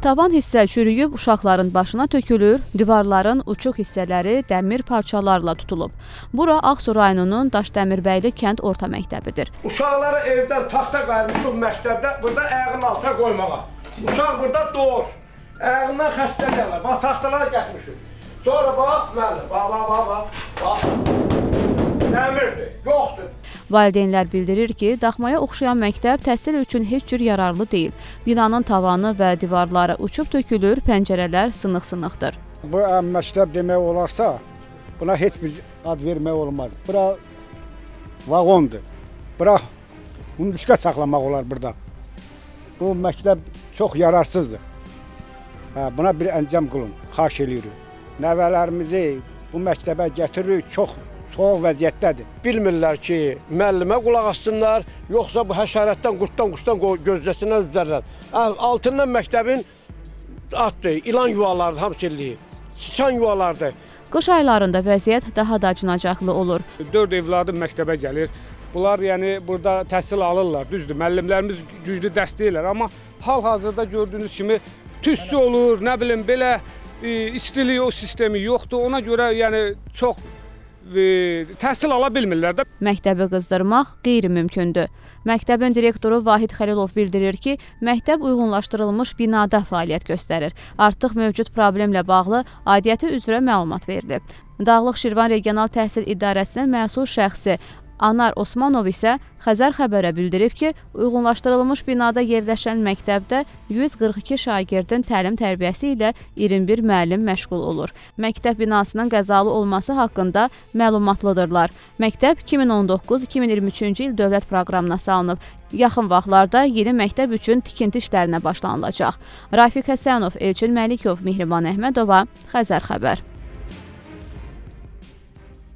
Tavan hissə çürüyüb uşaqların başına tökülür, divarların uçuq hissələri dəmir parçalarla tutulub. Bura Ağsu rayonunun Daşdəmirbəyli kənd orta məktəbidir. Uşaqları evdən taxta qayırmışıq məktəbdə, burada ayağının altına qoymağa. Uşaq burada doğur, ayağından xəstəliyirlər, bax taxtalar gətirmişik. Sonra bax, müəllim, bax, dəmirdir, yoxdur. Valideynlər bildirir ki, daxmaya oxşayan məktəb təhsil üçün heç cür yararlı deyil. Binanın tavanı və divarları uçub tökülür, pəncərələr sınıq-sınıqdır. Bu məktəb demək olarsa, buna heç bir ad vermək olmaz. Bura vaqondur. Bura hunduşka saxlamaq olar burada. Bu məktəb çox yararsızdır. Buna bir əncam qılın, xahiş edirik. Nəvələrimizi bu məktəbə gətiririk, çox soğuq vəziyyətdədir. Bilmirlər ki, müəllimə qulaq assınlar, yoxsa bu həşərətdən, qurtdan gözləsinlər üzərlər. Altından məktəbin atdır, ilan yuvalardır, hamısı eləyir, sıçan yuvalardır. Qış aylarında vəziyyət daha da acınacaqlı olur. 4 evladım məktəbə gəlir. Bunlar yəni burada təhsil alırlar, düzdür, müəllimlərimiz güclü dəstəklər, amma hal-hazırda gördüyünüz kimi tüstü olur, nə bilim, belə istilik o sistemi yoxdur. Ona görə yəni çox təhsil ala bilmirlər də. Məktəbi qızdırmaq qeyri-mümkündür. Məktəbin direktoru Vahid Xəlilov bildirir ki, məktəb uyğunlaşdırılmış binada fəaliyyət göstərir. Artıq mövcud problemlə bağlı aidiyyəti üzrə məlumat verilib. Dağlıq Şirvan Regional Təhsil İdarəsinin məsul şəxsi Anar Osmanov isə Xəzər xəbərə bildirib ki, uyğunlaşdırılmış binada yerləşən məktəbdə 142 şagirdin təlim-tərbiyəsi ilə 21 müəllim məşğul olur. Məktəb binasının qəzalı olması haqqında məlumatlıdırlar. Məktəb 2019-2023-cü il dövlət proqramına salınıb. Yaxın vaxtlarda yeni məktəb üçün tikinti işlərinə başlanılacaq. Rafiq Həsənov, Elçin Məlikov, Mehriban Əhmədova, Xəzər xəbər.